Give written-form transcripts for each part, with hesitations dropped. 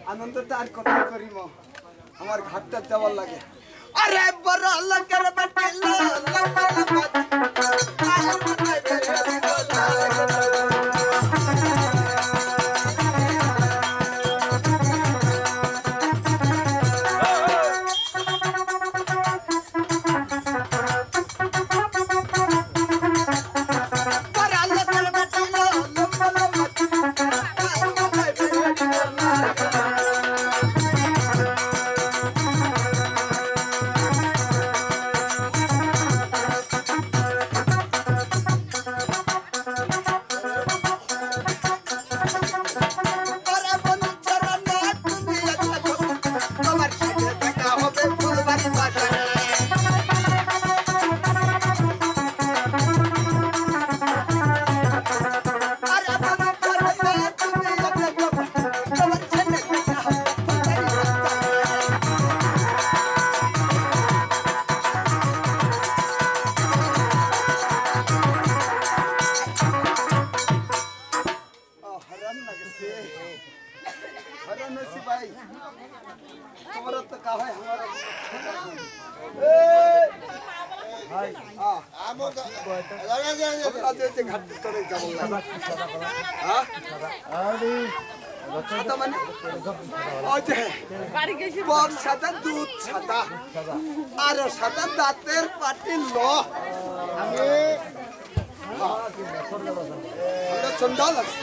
আনন্দটা আর কত করিম আমার ঘাটটা যাওয়ার লাগে আরে বড় লঙ্কার বাটিল সাদা দুধ সাদা আর সাদা দাঁতের পাটিল চন্ডাল আছে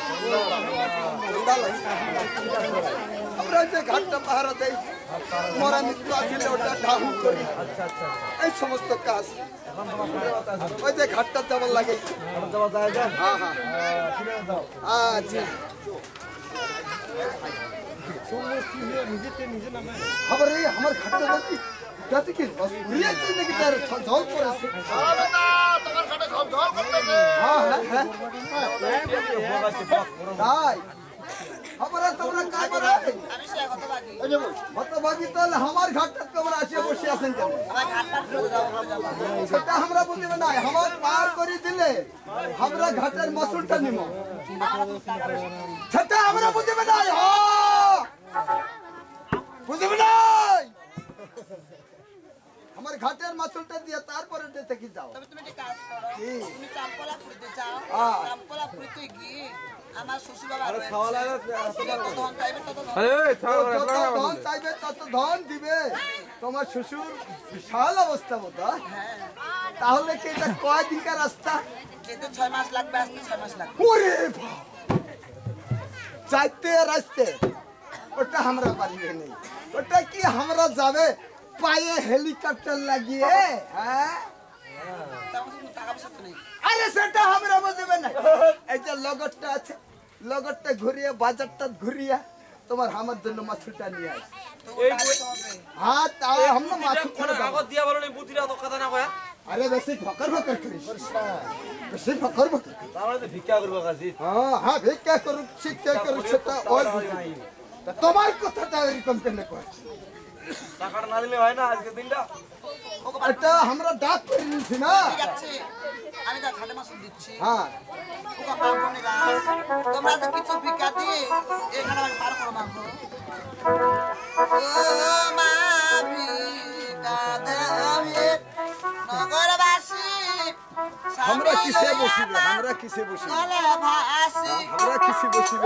আমরা যে ঘাটটা পাহারা দেই মরা মৃত্যু আসলে ওটা ঢাহু করি এই সমস্ত কাজ ওই যে ঘাটটা যাবার লাগে হ্যাঁ হ্যাঁ আচ্ছা খবর এই আমার ঘাটটা যাচ্ছি যাতে কি নাকি তার জল পড়েছে তাই খবর তোমরা কাজ করো হতভাগী তাহলে আমার ঘাটটা তোমরা আসিয়া বসে আছেন কেন সেটা আমরা বুঝবে না আমার পার করে দিলে আমরা ঘাটের মাসুলটা নিব সেটা আমরা বুঝবে না বুঝবে না আমার ঘাটের মাছুলটা দিয়ে তারপরে যেতে কি যাও তবে তুমি একটা কাজ করো তুমি চাম্পলা ফুড়িতে যাও চাম্পলা ফুড়িতে গিয়ে আমার শ্বশুর বাবা আরে খাওয়ালা ধন চাইবে তত ধন ধন চাইবে তত ধন দিবে তোমার শ্বশুর বিশাল অবস্থা বোধা তাহলে কি এটা কয় দিনকার রাস্তা যেতে 6 মাস লাগবে আসতে 6 মাস লাগবে ওরে যাইতে রাস্তে ওটা আমরা পারিবে নেই ওটা কি আমরা যাবে পায়ে হেলিকপ্টার লাগিয়ে হ্যাঁ আরে সেটা আমরা বুঝবে না এই যে লগরটা আছে লগরটা ঘুরিয়ে বাজারটা ঘুরিয়ে তোমার আমার জন্য মাছটা নিয়ে আসে হ্যাঁ তাও আমরা মাছ কাগজ দিয়া বলো বুদ্ধিরা তো কথা না কয়া আরে বেশি ফকর করিস বেশি ফকর তাহলে তো ভিক্ষা করবো কাজী হ্যাঁ হ্যাঁ ভিক্ষা করুক শিক্ষা করুক সেটা ওর তোমার কথাটা এরকম কেন কয় টাকাটা না দিলে হয় না আজকে দিনটা এটা আমরা ডাক করে নিয়েছি না আমি যা ঘাটে মাছ দিচ্ছি হ্যাঁ তোমরা তো কিছু ভিক্ষা দিয়ে এখানে আমি পার করো মাংস নগরবাসী আমরা কিসে বসিবে আমরা কিসে বসিবে আমরা কিসে বসিবে